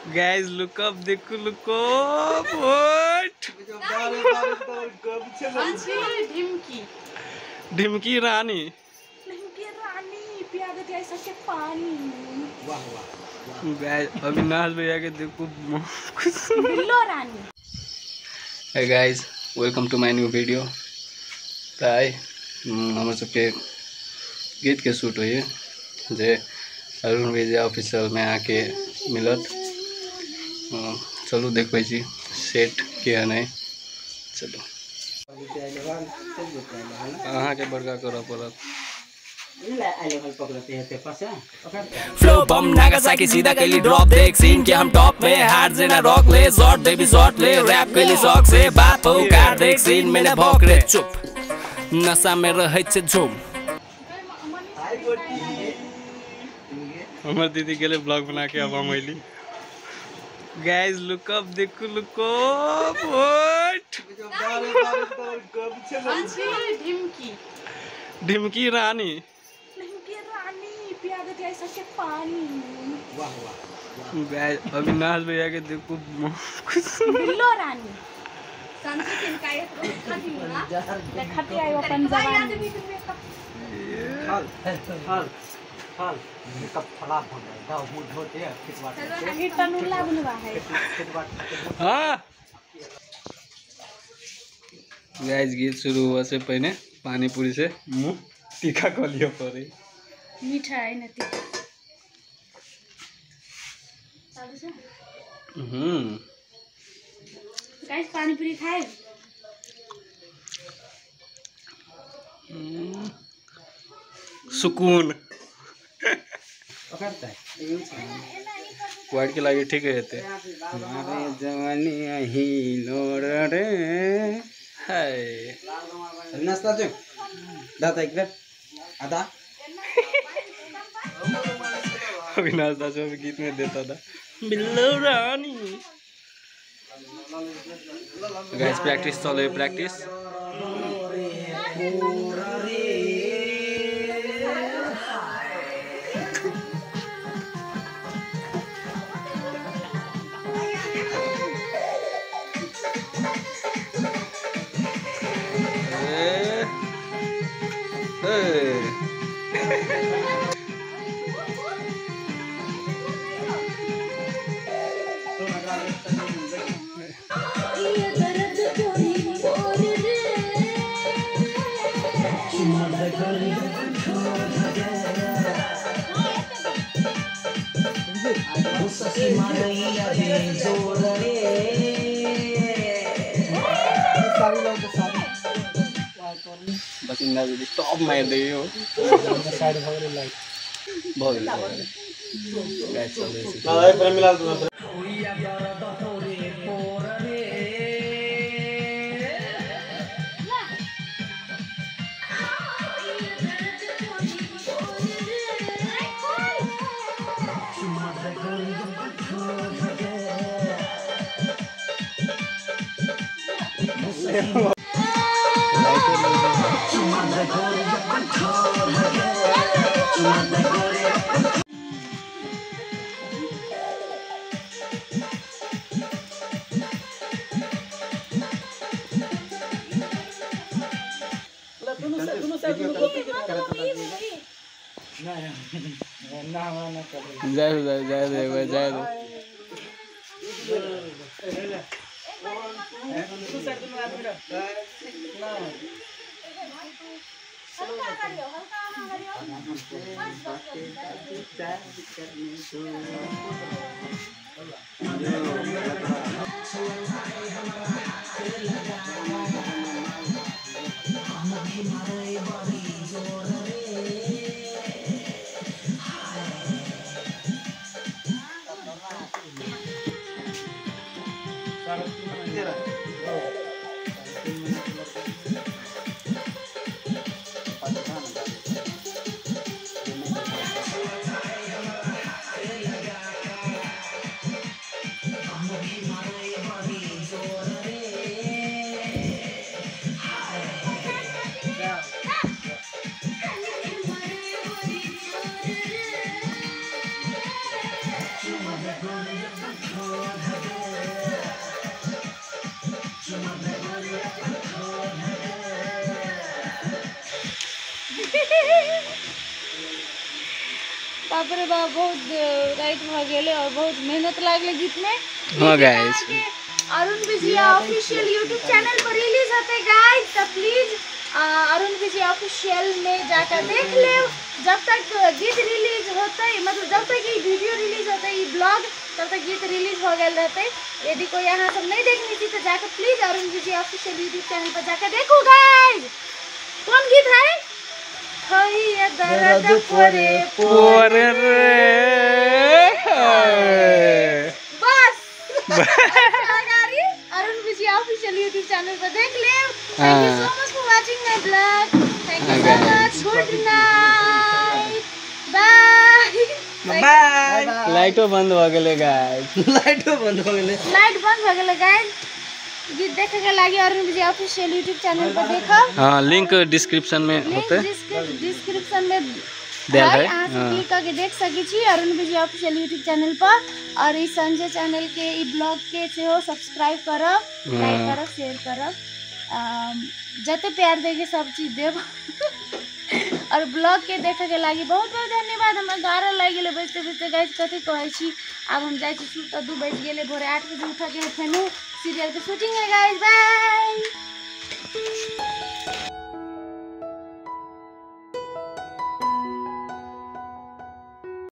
Guys look up, देखो look up what ढिमकी ढिमकी रानी पिया देती है सच्चे पानी। वाह वाह गाइस अविनाश भैया के देखो बिल्लो रानी। Hey guys welcome to my new video. ताई हमर सबके गीत के शूट हुई जे अरुण विजय ऑफिशियल में आके मिलत। चलो देखबै छी सेट के नहीं। चलो अहाँ के बड़का करऽ पड़त। फ्लो बम नागासाकी सीधा कैली ड्रॉप देख सीन के हम टॉप में हार्ड से ना रॉक ले शॉट दे भी शॉट ले रैप कैली शौक से बाप हो कार देख सीन में ना भौंक रे चुप नशा में रहे छे झूम। हमर दीदी के लिए ब्लॉग बना के अब हम अइली। गाइस लुक अप, देखो लुक अप व्हाट ढिमकी ढिमकी रानी पिया देती है सच्चे पानी। वाह वाह गाइस अविनाश भैया के देखो बिल्लो रानी। संस्कृत का एक खाती ना देखती है वो पंजाब हाल कब फला भग दाव मुझ होते हैं कितवा ये तनुला बनवा है। हां गाइस गीत शुरू हुआ से पहले पानी पूरी से मुंह तीखा कर लियो पड़े। मीठा है ना तीखा। गाइस पानी पूरी खाए। सुकून पकड़ता है वाइट के लागे ठीक रहते। हमारे जवानी ही लोर रे हाय नाश्ता दे दादा एक बार आधा अविनाश दा जो गीत में देता था बिल्लो रानी। गाइस प्रैक्टिस चले प्रैक्टिस। बस इन्ना भी टॉप मार दे हो साइड भगरे लाइट भगरे गाइस चल रही है। हां प्रेम मिला दो जाए बाप रे बाप बहुत राइट भ गेले और बहुत मेहनत लागले गीत में। हाँ guys, Arun Vijaya official YouTube channel पर रिलीज होते गाइस, तो प्लीज अरुण विजया ऑफिशियल में जाकर देख ले। जब तक गीत रिलीज होते, मतलब जब तक ये वीडियो रिलीज होते, ये ब्लॉग, तब तक गीत रिलीज हो गए रहते। यदि कोई यहाँ सब नहीं देखनी थी तो जाकर please Arun Vijaya official YouTube channel पर जाकर देखो गाइस। कौन गीत है? दर्द पोरे पोरे रे। बस Arun Vijaya official YouTube channel पर देख ले। Thank you so much for watching my blog. Thank you so much. Good night, bye bye. लाइटो बंद हो गेले गाइस। लाइटो बंद हो गेले। लाइट बंद हो गेले गाइस। गीत देखे के लागी Arun Vijaya official YouTube channel पर देखब। हाँ, लिंक डिस्क्रिप्शन में होते, डिस्क्रिप्शन में देल है। अहाँ से क्लिक करके देख सकी छी Arun Vijaya official YouTube channel पर। और इस संजय चैनल के ई ब्लॉग के से हो सब्सक्राइब करब, लाइक करब, शेयर करब, जते प्यार देके सब चीज देव। और ब्लॉग के देखे के लागी बहुत बहुत धन्यवाद। हमरा 11 लग गेले बजते बजते गाइस, कथी कहै छी। अब हम जाय छी सुत, 2 बज गेले, भोरे 8 बजे उठ के फेनु सीरियल के शूटिंग है गाइस। बाय।